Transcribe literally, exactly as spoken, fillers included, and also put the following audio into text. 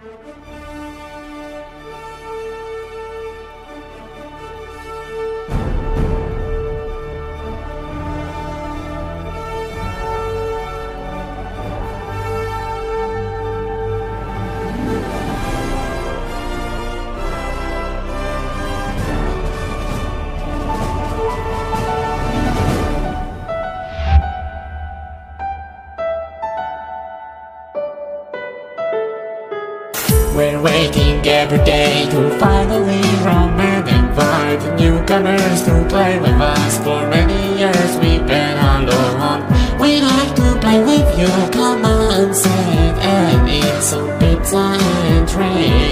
We're waiting every day to finally romance and invite the newcomers to play with us. For many years we've been alone. We like to play with you, come on, sit and eat some pizza and drink.